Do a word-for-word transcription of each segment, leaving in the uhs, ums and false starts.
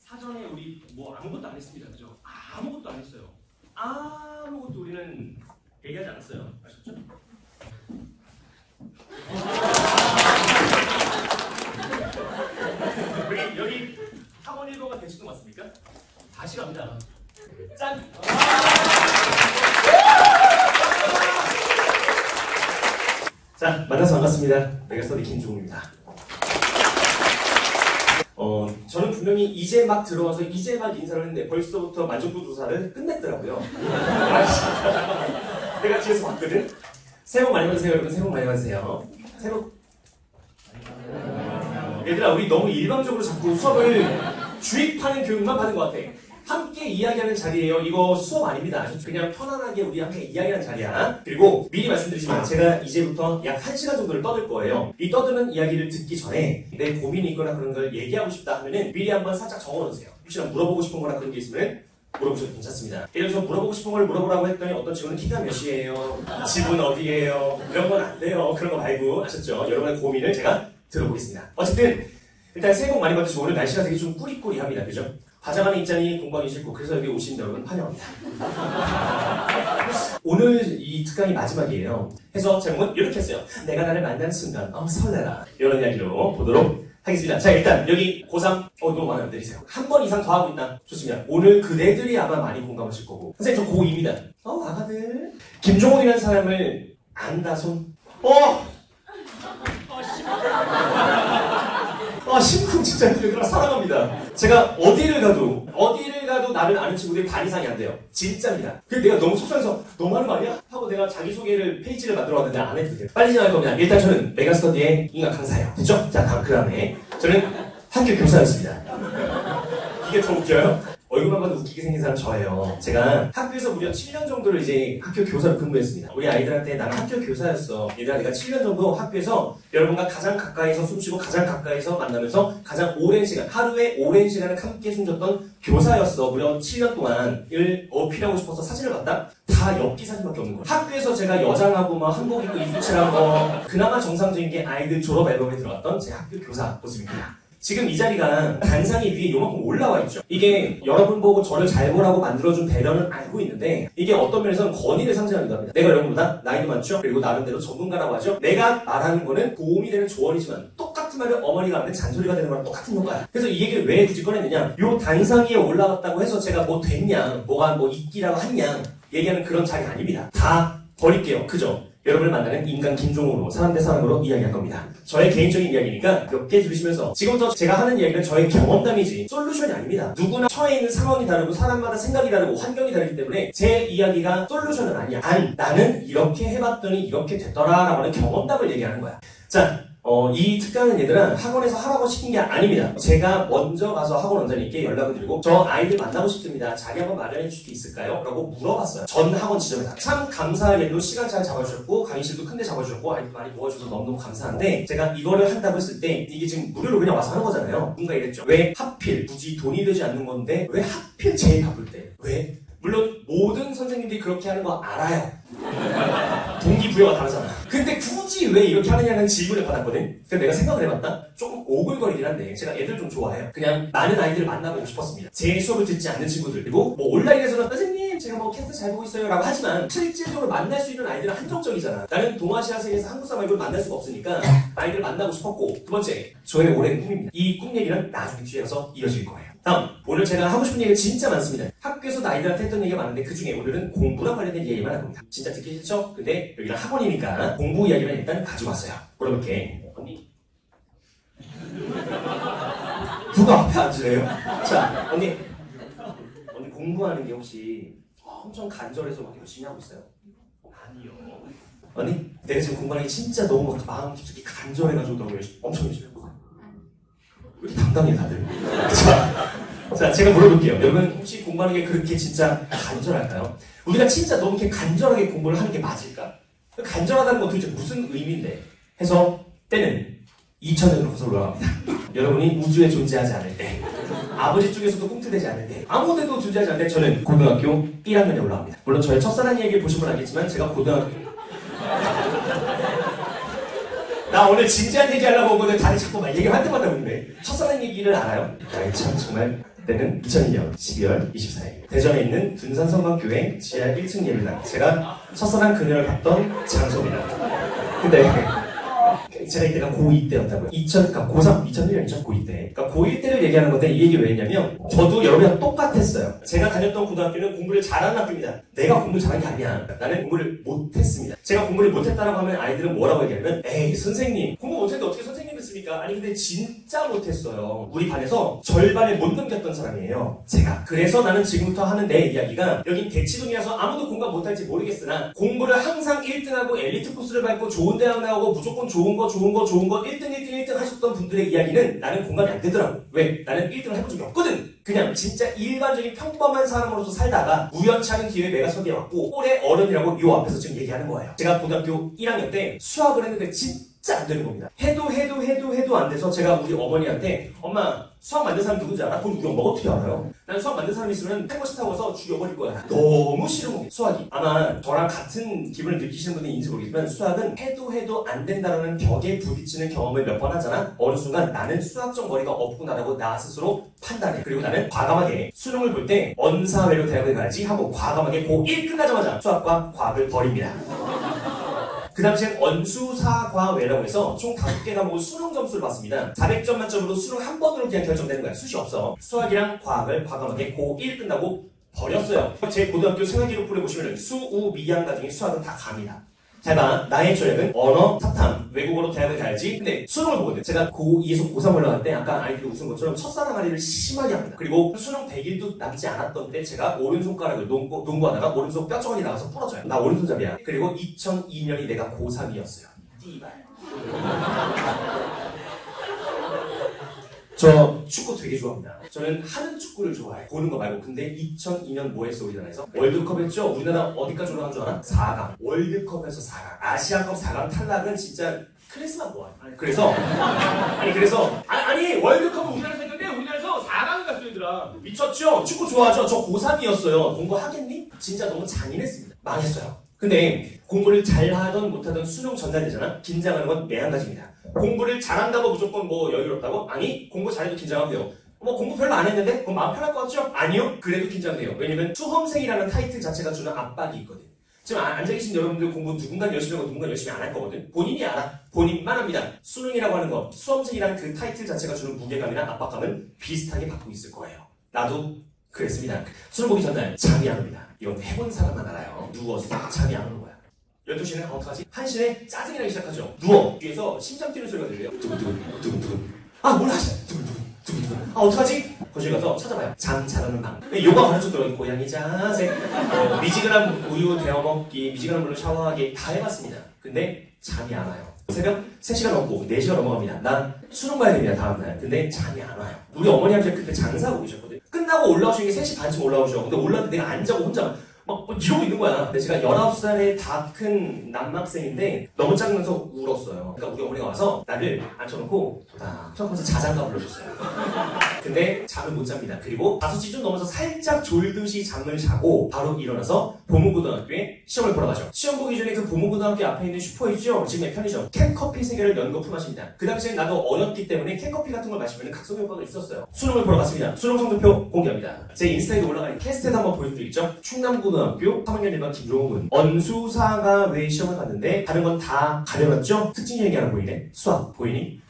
사전에 우리 뭐 아무것도 안 했습니다. 그죠? 아무것도 안 했어요. 아무것도 우리는 얘기하지 않았어요. 아셨죠? 여기, 여기 학원 일과가 대충 맞습니까? 다시 갑니다. 짠! 자, 만나서 반갑습니다. 메가스터디 김종우입니다. 어, 저는 분명히 이제 막 들어와서 이제 막 인사를 했는데 벌써부터 만족도 조사를 끝냈더라고요. 아, 진짜 잠깐만. 내가 뒤에서 봤거든? 새해 복 많이 받으세요, 여러분. 새해 복 많이 받으세요. 새해 복. 얘들아, 우리 너무 일방적으로 자꾸 수업을 주입하는 교육만 받은 것 같아. 함께 이야기하는 자리예요. 이거 수업 아닙니다. 그냥 편안하게 우리 함께 이야기하는 자리야. 그리고 미리 말씀드리지만 제가 이제부터 약 한 시간 정도를 떠들 거예요. 이 떠드는 이야기를 듣기 전에 내 고민이 있거나 그런 걸 얘기하고 싶다 하면은 미리 한번 살짝 적어놓으세요. 혹시나 물어보고 싶은 거나 그런 게 있으면 물어보셔도 괜찮습니다. 예를 들어서 물어보고 싶은 걸 물어보라고 했더니 어떤 친구는 키가 몇이에요? 집은 어디예요? 이런 건 안 돼요. 그런 거 말고. 아셨죠? 여러분의 고민을 제가 들어보겠습니다. 어쨌든 일단 새해 복 많이 받으시고 오늘 날씨가 되게 좀 꾸리꾸리합니다. 그죠? 화장하는 입장이 공부하기 싫고 그래서 여기 오신 여러분 환영합니다. 오늘 이 특강이 마지막이에요. 해서 제목은 이렇게 했어요. 내가 나를 만나는 순간 어 설레라. 이런 이야기로 보도록 하겠습니다. 자, 일단 여기 고삼 어 너무 많이 안 내리세요. 한 번 이상 더 하고 있다. 좋습니다. 오늘 그대들이 아마 많이 공감하실 거고. 선생님 저 고이입니다. 어 아가들. 김종훈이라는 사람을 안다 손. 어! 아, 심쿵 진짜 얘들아 사랑합니다. 제가 어디를 가도 어디를 가도 나를 아는 친구들이 반 이상이 안 돼요. 진짜입니다. 그래서 내가 너무 속상해서 너무 하는 거 아니야? 하고 내가 자기소개를 페이지를 만들어 왔는데 안 해도 돼요. 빨리 진행할 겁니다. 일단 저는 메가스터디의 인간 강사예요. 됐죠? 자, 다음 그 다음에 저는 학교 교사였습니다. 이게 더 웃겨요? 얼굴만 봐도 웃기게 생긴 사람 저예요. 제가 학교에서 무려 칠 년 정도를 이제 학교 교사로 근무했습니다. 우리 아이들한테 나는 학교 교사였어. 얘들아 내가 칠 년 정도 학교에서 여러분과 가장 가까이서 숨쉬고 가장 가까이서 만나면서 가장 오랜 시간, 하루에 오랜 시간을 함께 숨겼던 교사였어. 무려 칠 년 동안을 어필하고 싶어서 사진을 봤다? 다 엽기 사진밖에 없는 거예요. 학교에서 제가 여장하고 막 한복 입고 이수칠한 거 그나마 정상적인 게 아이들 졸업 앨범에 들어갔던 제 학교 교사 모습입니다. 지금 이 자리가 단상이 위에 요만큼 올라와 있죠. 이게 여러분 보고 저를 잘 보라고 만들어준 배려는 알고 있는데 이게 어떤 면에서는 권위를 상징하기도 합니다. 내가 여러분보다 나이도 많죠? 그리고 나름대로 전문가라고 하죠? 내가 말하는 거는 도움이 되는 조언이지만 똑같은 말을 어머니가 하면 잔소리가 되는 거랑 똑같은 효과야. 그래서 이 얘기를 왜 굳이 꺼냈느냐? 요 단상 위에 올라왔다고 해서 제가 뭐 됐냐? 뭐가 뭐 있기라고 했냐? 얘기하는 그런 자리 아닙니다. 다 버릴게요. 그죠? 여러분을 만나는 인간 김종우로 사람 대 사람으로 이야기할 겁니다. 저의 개인적인 이야기니까 몇 개 들으시면서 지금부터 제가 하는 이야기는 저의 경험담이지 솔루션이 아닙니다. 누구나 처해 있는 상황이 다르고 사람마다 생각이 다르고 환경이 다르기 때문에 제 이야기가 솔루션은 아니야. 단 나는 이렇게 해봤더니 이렇게 됐더라 라고 하는 경험담을 얘기하는 거야. 자, 어, 이 특강은 얘들아 학원에서 하라고 시킨 게 아닙니다. 제가 먼저 가서 학원 원장님께 연락을 드리고 저 아이들 만나고 싶습니다. 자리 한번 마련해 줄 수 있을까요? 라고 물어봤어요. 전 학원 지점에서. 참 감사하게도 시간 잘 잡아주셨고 강의실도 큰데 잡아주셨고 아이들 많이 도와주셔서 너무너무 감사한데 제가 이거를 한다고 했을 때 이게 지금 무료로 그냥 와서 하는 거잖아요. 누군가 이랬죠. 왜 하필 굳이 돈이 되지 않는 건데 왜 하필 제일 바쁠 때? 왜? 물론 모든 선생님들이 그렇게 하는 거 알아요. 동기부여가 다르잖아. 근데 굳이 왜 이렇게 하느냐는 질문을 받았거든. 그래서 내가 생각을 해봤다. 조금 오글거리긴 한데 제가 애들 좀 좋아해요. 그냥 많은 아이들을 만나보고 싶었습니다. 제 수업을 듣지 않는 친구들 그리고 뭐 온라인에서는 선생님 제가 뭐 캐스트 잘 보고 있어요 라고 하지만 실질적으로 만날 수 있는 아이들은 한정적이잖아. 나는 동아시아세계에서 한국 사람 아이들을 만날 수가 없으니까 아이들을 만나고 싶었고 두 번째 저의 오랜 꿈입니다. 이 꿈 얘기는 나중에 뒤에 가서 이어질 거예요. 다음, 오늘 제가 하고 싶은 얘기가 진짜 많습니다. 학교에서 아이들한테 했던 얘기가 많은데 그 중에 오늘은 공부랑 관련된 얘기만 할 겁니다. 진짜 듣기 싫죠? 근데 여기는 학원이니까 공부 이야기만 일단 가지고 왔어요. 물어볼게. 언니? 누가 앞에 앉으래요? 자, 언니. 언니 공부하는 게 혹시 엄청 간절해서 막 열심히 하고 있어요? 아니요. 언니? 내가 지금 공부하는 게 진짜 너무 막 마음 깊숙이 간절해가지고 너무 열심히, 엄청 열심히 하고 있어요. 왜 이렇게 당당해 다들? 자, 자, 제가 물어볼게요. 여러분 혹시 공부하는 게 그렇게 진짜 간절할까요? 우리가 진짜 너무 이렇게 간절하게 공부를 하는 게 맞을까? 간절하다는 건 도대체 무슨 의미인데? 해서 때는 이천 년으로 거슬러 올라갑니다. 여러분이 우주에 존재하지 않을 때, 아버지 쪽에서도 꿈틀대지 않을 때, 아무 데도 존재하지 않을 때 저는 고등학교 일 학년에 올라갑니다. 물론 저의 첫사랑 얘기를 보신 분 알겠지만 제가 고등학교 나 오늘 진지한 얘기 하려고 오거든. 다들 자꾸 막 얘기를 할 때마다 그러네. 첫사랑 얘기를 알아요? 아이 참 정말. 때는 이천이 년 십이월 이십사일 대전에 있는 둔산성곽교회 지하 일 층 예배당. 제가 첫사랑 그녀를 봤던 장소입니다. 근데 제가 이때가 고이 때였다고요. 이천, 그러니까 고삼, 이천일 년이죠. 고이 때. 그러니까 고이 때를 얘기하는 건데 이 얘기 왜 했냐면 저도 여러분이랑 똑같았어요. 제가 다녔던 고등학교는 공부를 잘하는 학교입니다. 내가 공부 잘한 게 아니야. 나는 공부를 못했습니다. 제가 공부를 못했다라고 하면 아이들은 뭐라고 얘기하면 에이 선생님 공부 못했는데 어떻게 선생님 됐습니까? 아니 근데 진짜 못했어요. 우리 반에서 절반을 못 넘겼던 사람이에요. 제가. 그래서 나는 지금부터 하는 내 이야기가 여긴 대치동이라서 아무도 공부 못할지 모르겠으나 공부를 항상 일 등하고 엘리트 코스를 밟고 좋은 대학 나오고 무조건 좋은 거 좋은 거 좋은 거 일 등 일 등 일 등 하셨던 분들의 이야기는 나는 공감이 안 되더라고. 왜? 나는 일 등을 해본 적이 없거든. 그냥 진짜 일반적인 평범한 사람으로서 살다가 우연치 않은 기회에 내가 서기에 왔고 꼴의 어른이라고 요 앞에서 지금 얘기하는 거예요. 제가 고등학교 일 학년 때 수학을 했는데 진짜 안 되는 겁니다. 해도 해도 해도 해도 안 돼서 제가 우리 어머니한테 엄마 수학 만든 사람 누군지 알아? 그걸 우리 엄마가 어떻게 알아요? 난 수학 만든 사람이 있으면 탱고시 타고서 죽여버릴 거야. 너무 싫은 거예요. 수학이. 아마 저랑 같은 기분을 느끼시는 분이 있는지 모르겠지만 수학은 해도 해도 안 된다는 벽에 부딪히는 경험을 몇 번 하잖아. 어느 순간 나는 수학적 머리가 없구나라고 나 스스로 판단해. 그리고 나는 과감하게 수능을 볼 때 언사외로 대학을 가야지 하고 과감하게 고일 끝나자마자 수학과 과학을 버립니다. 그 당시엔 언수사과외라고 해서 총 다섯 개 과목을 수능 점수를 봤습니다. 사백 점 만점으로 수능 한 번으로 그냥 결정되는 거야. 수시 없어. 수학이랑 과학을 과감하게 고일 끝나고 버렸어요. 제 고등학교 생활기록부를 보시면 수우 미양가 중에 수학은 다 갑니다. 잘 봐. 나의 전략은 언어, 사탐, 외국어로 대학을 가야지. 근데 수능을 보거든. 제가 고이에서 고삼 올라갈 때 아까 아이들이 웃은 것처럼 첫사랑아리를 심하게 합니다. 그리고 수능 백 일도 남지 않았던 때 제가 오른손가락을 농구, 농구하다가 오른손 뼈저근이 나가서 부러져요. 나 오른손잡이야. 그리고 이천이 년이 내가 고삼이었어요. 띠발. 저 축구 되게 좋아합니다. 저는 하는 축구를 좋아해. 보는 거 말고. 근데 이천이 년 뭐 했어 우리나라에서? 월드컵 했죠? 우리나라 어디까지 올라간 줄 알아? 사 강. 월드컵에서 사 강. 아시아컵 사 강 탈락은 진짜 크리스만 뭐야. 그래서 아니 그래서 아니, 아니 월드컵은 우리나라에서 했는데 우리나라에서 사 강을 갔어요 얘들아. 미쳤죠? 축구 좋아하죠? 저 고삼이었어요. 공부 하겠니? 진짜 너무 잔인했습니다. 망했어요. 근데 공부를 잘하던 못하던 수능 전날 되잖아? 긴장하는 건 매한가지입니다. 공부를 잘한다고 무조건 뭐 여유롭다고? 아니 공부 잘해도 긴장하면 돼요. 뭐 공부 별로 안 했는데? 그럼 마음 편할 것 같죠? 아니요. 그래도 긴장돼요. 왜냐면 수험생이라는 타이틀 자체가 주는 압박이 있거든. 지금 앉아 계신 여러분들 공부 누군가 열심히 하고 누군가 열심히 안 할 거거든. 본인이 알아. 본인만 합니다. 수능이라고 하는 거 수험생이라는 그 타이틀 자체가 주는 무게감이나 압박감은 비슷하게 받고 있을 거예요. 나도 그랬습니다. 수능 보기 전날 잠이 안 옵니다. 이건 해본 사람만 알아요. 누워서 잠이 안 오는 거야. 열두 시는 아, 어떡하지? 한 시에 짜증이 나기 시작하죠. 누워. 뒤에서 심장 뛰는 소리가 들려요. 두근두근 두근두근. 아 뭘 하시냐? 두근두근 두근두근. 아 어떡하지? 거실 가서 찾아봐요. 잠 잘하는 방. 요가 가르쳐더라고요. 고양이 자세. 어, 미지근한 우유 데워 먹기, 미지근한 물로 샤워하기 다 해봤습니다. 근데 잠이 안 와요. 새벽 세 시간 넘고 네 시간 넘어갑니다. 난 수능 가야 됩니다. 다음날. 근데 잠이 안 와요. 우리 어머니한테 그때 장사하고 계셨거든요. 끝나고 올라오시는 게 세 시 반쯤 올라오셔. 근데 올라왔는데 내가 안 자고 혼자 막 이러고 있는 거야. 근데 제가 열아홉 살의 다 큰 남학생인데 너무 짜증나서 울었어요. 그러니까 우리 어머니가 와서 나를 앉혀놓고 딱 하면서 자장가 불러줬어요. 근데 잠을 못 잡니다. 그리고 다섯 시 좀 넘어서 살짝 졸듯이 잠을 자고 바로 일어나서 보문고등학교에 시험을 보러 가죠. 시험 보기 전에 그 보문고등학교 앞에 있는 슈퍼이죠. 지금의 편의점. 캔커피 세 개를 연거푸 마십니다. 그 당시엔 나도 어렸기 때문에 캔커피 같은 걸 마시면 각성 효과가 있었어요. 수능을 보러 갔습니다. 수능 성적표 공개합니다. 제 인스타에도 올라가는 캐스트에도 한번 보여드릴 수 있죠. 충남고등학교 삼 학년 일 반 김종훈. 언수사가 왜 시험을 봤는데 다른 건 다 가려놨죠? 특징 얘기 하나 보이네. 수학 보이니?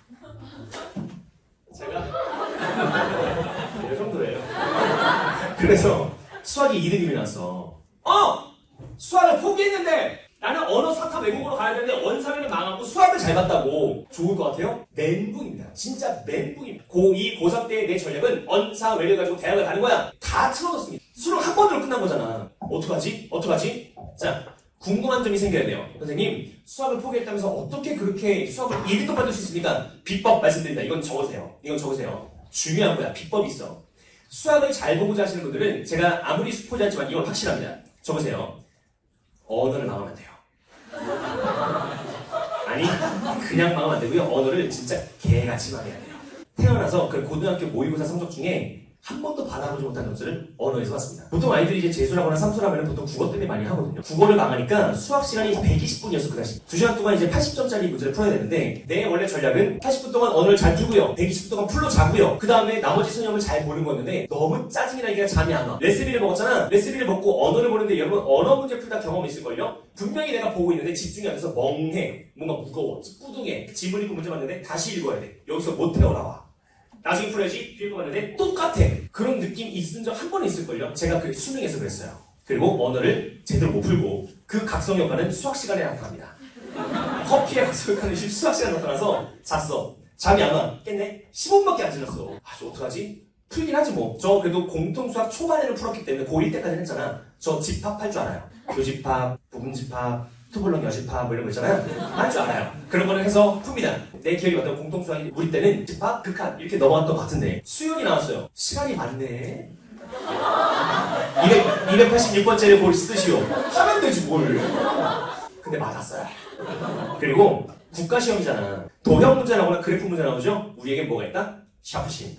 제가 이 정도예요. 그래서 수학이 이 등급이 났어. 어! 수학을 포기했는데 나는 언어 사타 외국어로 가야 되는데 원사회는 망하고 수학을 잘 봤다고. 좋을 것 같아요? 멘붕입니다. 진짜 멘붕입니다. 고이, 고삼 때 내 전략은 언사외를 가지고 대학을 가는 거야. 다 틀어졌습니다. 수능 한 번으로 끝난 거잖아. 어떡하지? 어떡하지? 자, 궁금한 점이 생겨야 돼요. 선생님, 수학을 포기했다면서 어떻게 그렇게 수학을 일 등급 받을 수 있습니까? 비법 말씀드립니다. 이건 적으세요. 이건 적으세요. 중요한 거야. 비법이 있어. 수학을 잘 보고자 하시는 분들은 제가 아무리 스포자지만 이건 확실합니다. 적으세요. 언어를 망하면 돼요. 아니, 그냥 망하면 안 되고요. 언어를 진짜 개같이 망해야 돼요. 태어나서 그 고등학교 모의고사 성적 중에 한 번도 받아보지 못한 점수를 언어에서 받습니다. 보통 아이들이 이제 재수라거나 삼수라면 보통 국어 때문에 많이 하거든요. 국어를 망하니까 수학 시간이 백이십 분이었어, 그 당시. 두 시간 동안 이제 팔십 점짜리 문제를 풀어야 되는데, 내 원래 전략은 팔십 분 동안 언어를 잘 두고요. 백이십 분 동안 풀로 자고요. 그 다음에 나머지 선형을 잘 보는 거였는데, 너무 짜증이 나니까 잠이 안 와. 레시피를 먹었잖아. 레시피를 먹고 언어를 보는데, 여러분 언어 문제 풀다 경험 있을걸요? 분명히 내가 보고 있는데 집중이 안 돼서 멍해. 뭔가 무거워. 뿌둥해. 지문 읽고 문제 봤는데 다시 읽어야 돼. 여기서 못 헤어나와. 나중에 풀어야지. 읽어봤는데 똑같아. 그런 느낌 있은 적 한 번 있을걸요? 제가 그 수능에서 그랬어요. 그리고 언어를 제대로 못 풀고 그 각성 효과는 수학 시간에 나타납니다. 커피의 각성 효과는 수학 시간에 나타나서 잤어. 잠이 안 와. 깼네? 십오 분밖에 안 지났어. 아, 저 어떡하지? 풀긴 하지 뭐. 저 그래도 공통수학 초반에는 풀었기 때문에 고일 때까지는 했잖아. 저 집합할 줄 알아요. 교집합, 부분집합, 투블럭 여집합 뭐 이런 거 있잖아요. 할 줄 알아요. 그런 거는 해서 풉니다. 내 기억이 맞다고 공통수학이 우리 때는 집합, 극한 이렇게 넘어갔던 것 같은데 수연이 나왔어요. 시간이 많네. 이백팔십육 번째를 뭘 쓰시오. 하면 되지 뭘. 근데 맞았어요. 그리고 국가시험이잖아. 도형 문제 나오거나 그래프 문제 나오죠? 우리에겐 뭐가 있다? 샤프심.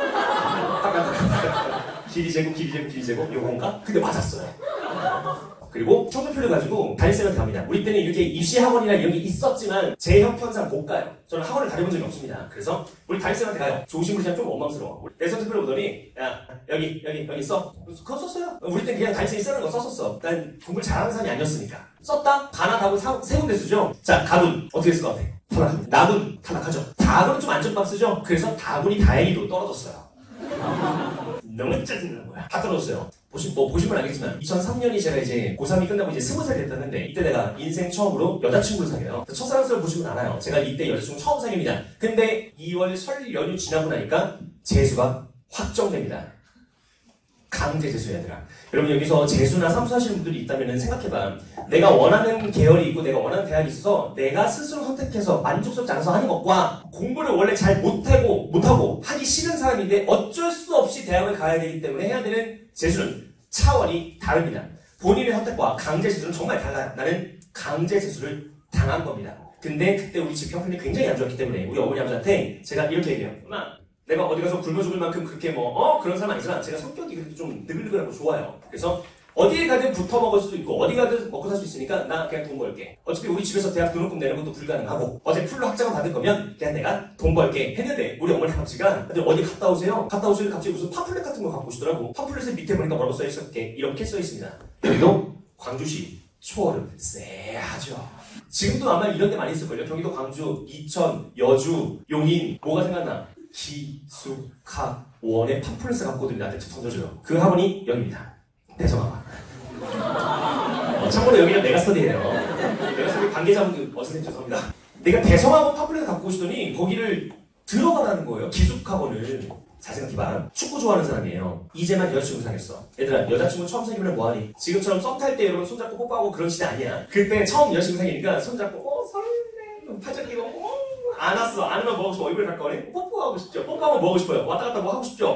길이 제곱, 길이 제곱, 길이 제곱 요건가? 근데 맞았어요. 그리고 성적표를 가지고 담임쌤한테 갑니다. 우리 때는 이렇게 입시학원이나 이런 게 있었지만 제 형편상 못 가요. 저는 학원을 다녀본 적이 없습니다. 그래서 우리 담임쌤한테 가요. 조심무시하면 좀 원망스러워. 내 성적표를 보더니 야 여기 여기 여기 써. 그거 썼어요? 우리 때 그냥 담임쌤이 쓰는 거 썼었어. 난 공부를 잘하는 사람이 아니었으니까. 썼다? 가나 다고 세 군데 쓰죠? 자, 가군 어떻게 쓸 것 같아? 탈락합니다. 나군 탈락하죠. 다군은 좀 안전빵 쓰죠? 그래서 다군이 다행히도 떨어졌어요. 너무 짜증나는 거야. 다 떨어졌어요. 보시, 뭐 보시면 알겠지만 이천삼 년이 제가 이제 고삼이 끝나고 이제 스무 살 됐다는데 이때 내가 인생 처음으로 여자친구를 사귀어요. 첫사랑스를 보시면 알아요. 제가 이때 여자친구 처음 사귀입니다. 근데 이월 설 연휴 지나고 나니까 재수가 확정됩니다. 강제 재수야 얘들아. 여러분 여기서 재수나 삼수 하시는 분들이 있다면 생각해봐. 내가 원하는 계열이 있고 내가 원하는 대학이 있어서 내가 스스로 선택해서 만족스럽지 않아서 하는 것과 공부를 원래 잘 못하고 못하고 하기 싫은 사람인데 어쩔 수 없이 대학을 가야 되기 때문에 해야 되는 재수는 차원이 다릅니다. 본인의 선택과 강제 재수는 정말 달라요. 나는 강제 재수를 당한 겁니다. 근데 그때 우리 집 형편이 굉장히 안 좋았기 때문에 우리 어머니 아버지한테 제가 이렇게 얘기해요. 엄마 내가 어디 가서 굶어 죽을 만큼 그렇게 뭐, 어? 그런 사람 아니지만 제가 성격이 그래도 좀 느글느글하고 좋아요. 그래서 어디에 가든 붙어 먹을 수도 있고 어디 가든 먹고 살 수 있으니까 나 그냥 돈 벌게. 어차피 우리 집에서 대학 등록금 내는 것도 불가능하고 어제 풀로 학자금 받을 거면 그냥 내가 돈 벌게 했는데 우리 어머니 아버지가 어디 갔다 오세요? 갔다 오세요? 갑자기 무슨 팜플렛 같은 거 갖고 오시더라고. 팜플렛의 밑에 보니까 뭐라고 써있었게 이렇게 써있습니다. 여기도 광주시 초월음 쎄하죠. 지금도 아마 이런 데 많이 있을걸요. 경기도 광주, 이천, 여주, 용인 뭐가 생각나? 기숙학원의 팜플렛을 갖고 오더니 나한테 던져줘요. 그 학원이 여기입니다. 대성학원. 어, 참고로 여기는 메가스터디예요. 메가스터디 관계자분들 어선생님 죄송합니다. 내가 대성학원 팜플렛을 갖고 오시더니 거기를 들어가라는 거예요. 기숙학원을. 잘 생각해봐. 축구 좋아하는 사람이에요. 이제만 여자친구 사귀었어. 얘들아 여자친구 처음 사귀면 뭐하니? 지금처럼 썸 탈 때 여러분 손잡고 뽀뽀하고 그런 시대 아니야. 그때 처음 여자친구 사귀니까 손잡고 어 설레 팔짱 끼고 어 안 왔어. 안 오면 뭐 하고 싶어? 얼굴 가까워네? 뽀뽀하고 싶죠? 뽀뽀하면 뭐 하고 싶어요? 왔다 갔다 뭐 하고 싶죠?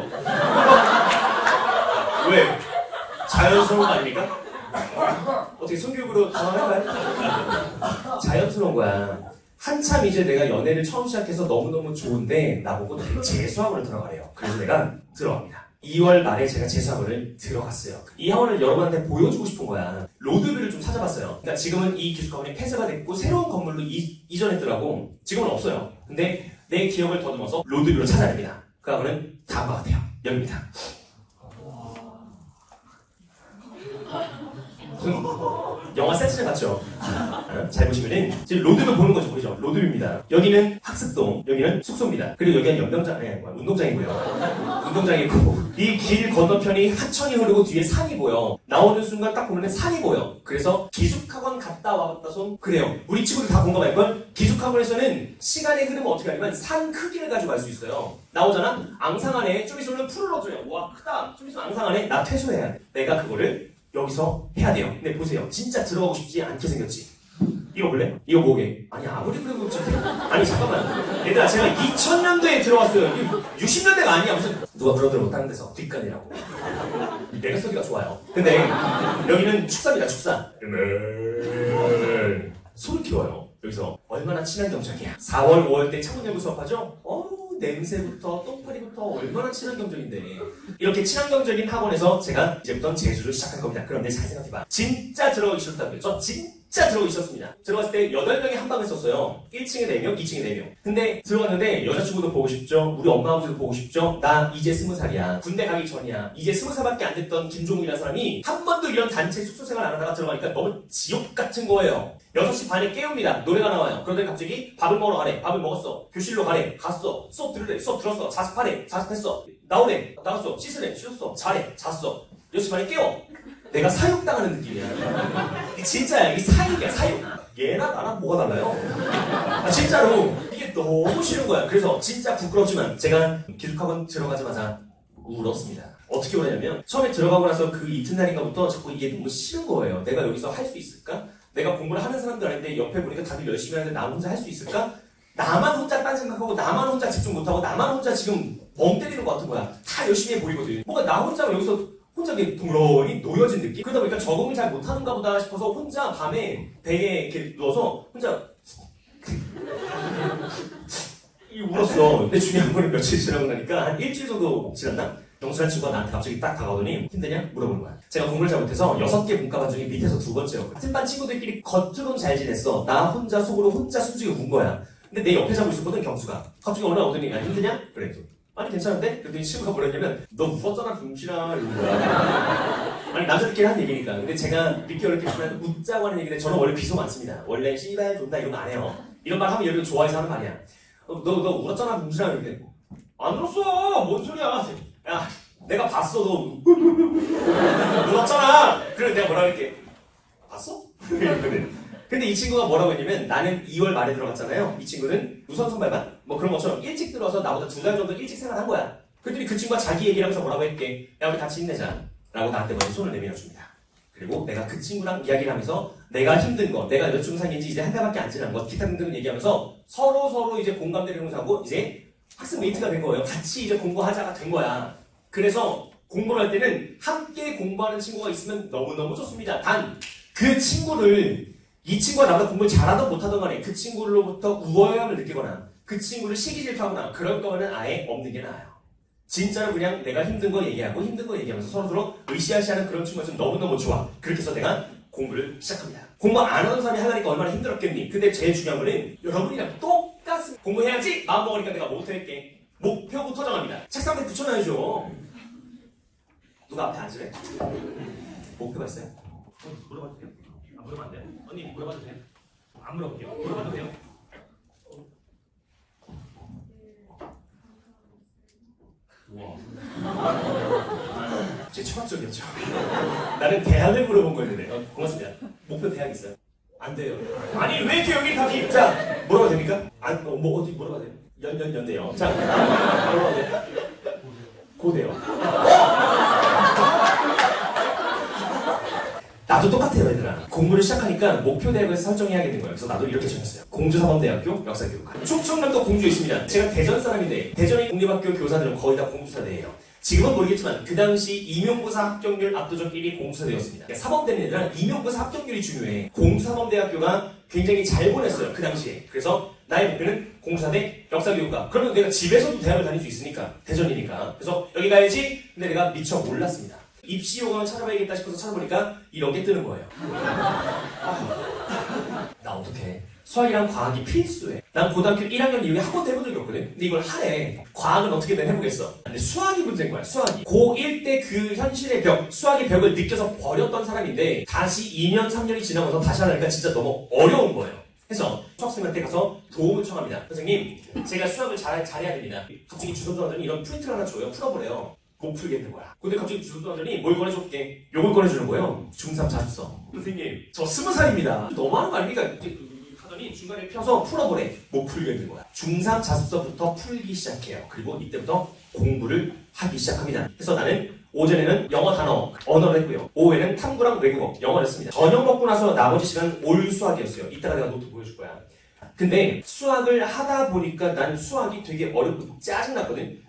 왜? 자연스러운 거 아닙니까? 어떻게 성교육으로 전환할까요? 자연스러운 거야. 한참 이제 내가 연애를 처음 시작해서 너무너무 좋은데 나보고 재수학원을 들어가래요. 그래서 내가 들어갑니다. 이월 말에 제가 재수학원을 들어갔어요. 이 학원을 여러분한테 보여주고 싶은 거야. 로드뷰를 좀 찾아봤어요. 그러니까 지금은 이 기숙학원이 폐쇄가 됐고 새로운 건물로 이, 이전했더라고. 지금은 없어요. 근데 내 기억을 더듬어서 로드뷰로 찾아냅니다. 그 학원은 다음과 같아요. 여기입니다. 영화 세트를 봤죠? 잘 보시면은 지금 로드뷰 보는 거죠, 보이죠? 로드뷰입니다. 여기는 학습동, 여기는 숙소입니다. 그리고 여기는 연병장, 네, 운동장이고요. 운동장이고 이 길 건너편이 하천이 흐르고 뒤에 산이 보여. 나오는 순간 딱 보면 산이 보여. 그래서 기숙학원 갔다 왔다 손 그래요. 우리 친구들 다 공감할걸? 기숙학원에서는 시간의 흐름을 어떻게 하냐면 산 크기를 가지고 알 수 있어요. 나오잖아? 앙상하네. 좀 있으면 풀을 넣어줘요. 와 크다. 좀 있으면 앙상하네. 나 퇴소해야 돼. 내가 그거를 여기서 해야 돼요. 근데 보세요. 진짜 들어가고 싶지 않게 생겼지. 이거 볼래? 이거 뭐게? 아니 아무리 그래도 그렇지. 아니 잠깐만. 얘들아 제가 이천 년도에 들어왔어요. 육십 년대가 아니야. 무슨 누가 불어들어 못하는 데서 뒷간이라고. 내가 소리가 좋아요. 근데 여기는 축사입니다. 축사. 소리 키워요. 여기서 얼마나 친한 경작이야. 사월, 오월 때 창문열고 수업하죠? 어우 냄새부터 똥파리부터 얼마나 친환경적인데. 이렇게 친환경적인 학원에서 제가 이제부터 재수를 시작할 겁니다. 그런데 잘 생각해봐. 진짜 들어가기 싫었다고요. 저 진짜 들어가기 싫었습니다. 들어갔을 때 여덟 명이 한 방을 썼어요. 일 층에 네 명, 이 층에 네 명. 근데 들어갔는데 여자친구도 보고 싶죠. 우리 엄마 아버지도 보고 싶죠. 나 이제 스무 살이야. 군대 가기 전이야. 이제 스무 살밖에 안 됐던 김종욱이라는 사람이 한 번도 이런 단체 숙소 생활 안 하다가 들어가니까 너무 지옥 같은 거예요. 여섯 시 반에 깨웁니다. 노래가 나와요. 그런데 갑자기 밥을 먹으러 가래. 밥을 먹었어. 교실로 가래. 갔어. 수업 들으래. 수업 들었어. 자습하래. 자습했어. 나오래. 나갔어. 씻으래. 씻었어. 자래. 잤어. 여섯 시 반에 깨워. 내가 사육당하는 느낌이야. 진짜야. 이 사육이야. 사육. 얘나 나랑 뭐가 달라요? 아, 진짜로. 이게 너무 싫은 거야. 그래서 진짜 부끄럽지만 제가 기숙학원 들어가자마자 울었습니다. 어떻게 울었냐면 처음에 들어가고 나서 그 이튿날인가부터 자꾸 이게 너무 싫은 거예요. 내가 여기서 할 수 있을까? 내가 공부를 하는 사람들 아닌데 옆에 보니까 다들 열심히 하는데 나 혼자 할 수 있을까? 나만 혼자 딴 생각하고 나만 혼자 집중 못하고 나만 혼자 지금 멍 때리는 것 같은 거야. 다 열심히 해 보이거든. 뭔가 나 혼자 여기서 혼자 동그러니 놓여진 느낌? 그러다 보니까 적응을 잘 못하는가 보다 싶어서 혼자 밤에 베개에 이렇게 누워서 혼자 이 울었어. 근데 중요한 거는 며칠 지나고 나니까 한 일주일 정도 지났나? 영수란 친구가 나한테 갑자기 딱 다가오더니 힘드냐? 물어보는 거야. 제가 공부를 잘 못해서 여섯 개 문과반 중에 밑에서 두 번째였고 같은 반 친구들끼리 겉으로는 잘 지냈어. 나 혼자 속으로 혼자 숨지게 운 거야. 근데 내 옆에 자고 있었거든, 경수가. 갑자기 어느 날 오더니 야 힘드냐? 그래. 아니 괜찮은데? 그랬더니 친구가 뭐랬냐면 너 웃었잖아 붕신아 이런 거야. 아니 남자들끼리 하는 얘기니까. 근데 제가 늦게 어렵겠지만 웃자고 하는 얘기인데 저는 원래 비속 많습니다. 원래 씨발 존나 이런 거 안 해요. 이런 말 하면 여러분 좋아해서 하는 말이야. 너, 너, 너 울었잖아 붕신아 이렇게. 안 울었어. 뭔 소리야. 야 내가 봤어 너 울었잖아. 그래 내가 뭐라 그럴게. 봤어? 근데 이 친구가 뭐라고 했냐면 나는 이월 말에 들어갔잖아요. 이 친구는 우선 선발반? 뭐 그런 것처럼 일찍 들어와서 나보다 두 달 정도 일찍 생활한 거야. 그랬더니 그 친구가 자기 얘기를 하면서 뭐라고 했게. 야 우리 같이 힘내자 라고 나한테 먼저 손을 내밀어줍니다. 그리고 내가 그 친구랑 이야기를 하면서 내가 힘든 거, 내가 몇 중 상인지 이제 한 달밖에 안 지난 거, 기타 등등 얘기하면서 서로 서로 이제 공감대를 형성하고 이제 학습 메이트가 된 거예요. 같이 이제 공부하자가 된 거야. 그래서 공부를 할 때는 함께 공부하는 친구가 있으면 너무너무 좋습니다. 단 그 친구를 이 친구가 나보다 공부를 잘하든 못하든 간에 그 친구로부터 우월감을 느끼거나 그 친구를 시기 질투하거나 그럴 거면은 아예 없는 게 나아요. 진짜로 그냥 내가 힘든 거 얘기하고 힘든 거 얘기하면서 서로서로 으쌰으쌰하는 그런 친구가 좀 너무너무 좋아. 그렇게 해서 내가 공부를 시작합니다. 공부 안 하는 사람이 하려니까 얼마나 힘들었겠니? 근데 제일 중요한 거는 여러분이랑 똑같습니다. 공부해야지 마음 먹으니까 내가 못할게. 목표부터 정합니다. 책상에 붙여놔야죠. 누가 앞에 앉으래? 목표가 있어요? 어, 물어봐도 돼요? 안 물어봐도 안 돼요? 언니 물어봐도 돼요? 안 물어볼게요. 물어봐도 돼요? 우와. 제 철학적이었죠. 나는 대학을 물어본 거였는데. 어, 고맙습니다. 목표 대학 있어요? 안 돼요. 아니 왜 이렇게 여기 다 기... 자 물어봐도 됩니까? 안, 어, 뭐 어디 물어봐도 돼요? 연, 연, 연대요. 자 물어봐도 돼요? 고대요. 나도 똑같아요, 얘들아. 공부를 시작하니까 목표 대학을 설정해야게 된 거예요. 그래서 나도 이렇게 정했어요. 공주사범대학교 역사교육과. 충청남도 공주에 있습니다. 제가 대전 사람인데 대전의 공립학교 교사들은 거의 다 공주사대예요. 지금은 모르겠지만 그 당시 임용고사 합격률 압도적 일 위 공주사대였습니다. 사범대는 얘들아 임용고사 합격률이 중요해. 공주사범대학교가 굉장히 잘 보냈어요. 그 당시에. 그래서 나의 목표는 공주사대 역사교육과. 그러면 내가 집에서도 대학을 다닐 수 있으니까. 대전이니까. 그래서 여기 가야지. 근데 내가 미처 몰랐습니다. 입시 요강을 찾아봐야겠다 싶어서 찾아보니까 이런 게 뜨는 거예요. 아, 나 어떡해. 수학이랑 과학이 필수해. 난 고등학교 일 학년 이후에 한 번도 해본 적이 없거든. 근데 이걸 하래. 과학은 어떻게든 해보겠어. 근데 수학이 문제인 거야. 수학이. 고일 때 그 현실의 벽, 수학의 벽을 느껴서 버렸던 사람인데 다시 이 년, 삼 년이 지나면서 다시 하려니까 진짜 너무 어려운 거예요. 그래서 수학생한테 가서 도움을 청합니다. 선생님, 제가 수학을 잘, 잘해야 됩니다. 갑자기 주소도 하더니 이런 프린트를 하나 줘요. 풀어보래요. 못 풀겠는 거야. 근데 갑자기 주소도 하더니 뭘 꺼내줄게? 요걸 꺼내주는 거예요. 중삼 자습서. 선생님, 저 스무 살입니다. 너무하는 거 아닙니까? 하더니 중간에 펴서 풀어보래. 못 풀겠는 거야. 중삼 자습서부터 풀기 시작해요. 그리고 이때부터 공부를 하기 시작합니다. 그래서 나는 오전에는 영어 단어, 언어를 했고요. 오후에는 탐구랑 외국어, 영어를 했습니다. 저녁 먹고 나서 나머지 시간 올 수학이었어요. 이따가 내가 노트 보여줄 거야. 근데 수학을 하다 보니까 난 수학이 되게 어렵고 짜증났거든.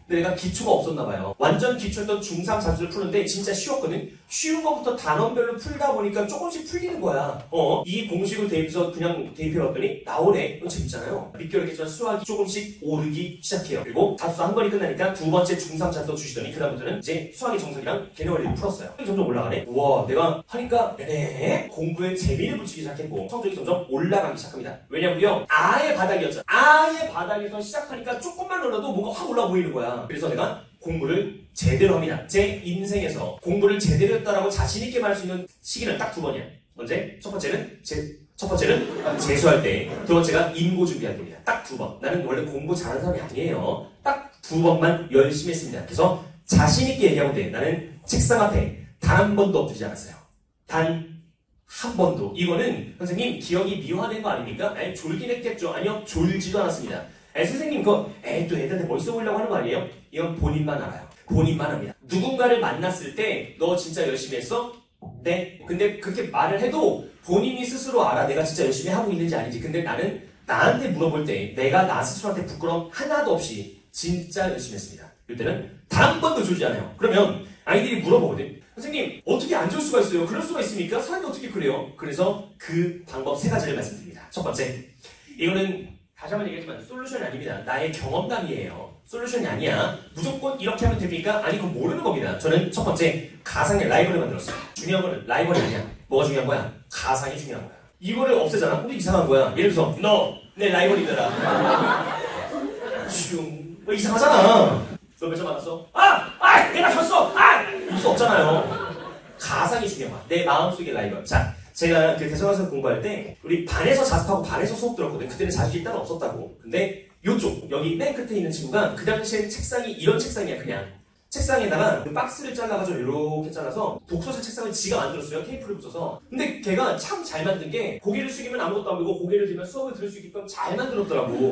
근데 내가 기초가 없었나 봐요. 완전 기초였던 중삼 자수를 푸는데 진짜 쉬웠거든. 쉬운 것부터 단원별로 풀다 보니까 조금씩 풀리는 거야. 어, 이 공식을 대입해서 그냥 대입해봤더니 나오네. 이거 재밌잖아요. 믿겨야겠지만 수학이 조금씩 오르기 시작해요. 그리고 자수 한 번이 끝나니까 두 번째 중삼 자수 주시더니 그 다음부터는 이제 수학의 정석이랑 개념 원리를 풀었어요. 점점 올라가네. 우와, 내가 하니까 네 공부에 재미를 붙이기 시작했고 성적이 점점 올라가기 시작합니다. 왜냐고요? 아예 바닥이었죠. 아예 바닥에서 시작하니까 조금만 올라도 뭔가 확 올라 보이는 거야. 그래서 내가 공부를 제대로 합니다. 제 인생에서 공부를 제대로 했다라고 자신있게 말할 수 있는 시기는 딱 두 번이야. 언제? 첫 번째는 제, 첫 번째는 재수할 때, 두 번째가 인고 준비할 때입니다. 딱 두 번. 나는 원래 공부 잘하는 사람이 아니에요. 딱 두 번만 열심히 했습니다. 그래서 자신있게 얘기하고 돼. 나는 책상 앞에 단 한 번도 엎드리지 않았어요. 단 한 번도. 이거는 선생님 기억이 미화된 거 아닙니까? 에이, 졸긴 했겠죠. 아니요, 졸지도 않았습니다. 에이, 선생님 그거 에이 또 애들한테 멋있어 보이려고 하는 거 아니에요? 이건 본인만 알아요. 본인만 합니다. 누군가를 만났을 때 너 진짜 열심히 했어? 네. 근데 그렇게 말을 해도 본인이 스스로 알아. 내가 진짜 열심히 하고 있는지 아닌지. 근데 나는 나한테 물어볼 때 내가 나 스스로한테 부끄러움 하나도 없이 진짜 열심히 했습니다. 이때는 단 한 번도 졸지 않아요. 그러면 아이들이 물어보거든. 선생님 어떻게 안 졸 수가 있어요? 그럴 수가 있습니까? 사람이 어떻게 그래요? 그래서 그 방법 세 가지를 말씀드립니다. 첫 번째, 이거는 다시 한번 얘기하지만 솔루션이 아닙니다. 나의 경험담이에요. 솔루션이 아니야. 무조건 이렇게 하면 됩니까? 아니, 그건 모르는 겁니다. 저는 첫 번째, 가상의 라이벌을 만들었어요. 중요한 거는 라이벌이 아니야. 뭐가 중요한 거야? 가상이 중요한 거야. 이거를 없애잖아? 근데 이상한 거야. 예를 들어서 너 내 라이벌이더라. 슝. 뭐 이상하잖아. 너 몇 점 받았어? 아! 아! 내가 졌어! 아! 이럴 수 없잖아요. 가상이 중요한 거야. 내 마음속의 라이벌. 자, 제가 그 대성학습 공부할 때 우리 반에서 자습하고 반에서 수업 들었거든. 그때는 자습이 따로 없었다고. 근데 요쪽 여기 맨 끝에 있는 친구가 그 당시에 책상이 이런 책상이야. 그냥 책상에다가 그 박스를 잘라가지고 이렇게 잘라서 독서실 책상을 지가 만들었어요. 테이프를 붙여서. 근데 걔가 참 잘 만든 게 고개를 숙이면 아무것도 안 보이고 고개를 들면 수업을 들을 수 있게끔 잘 만들었더라고.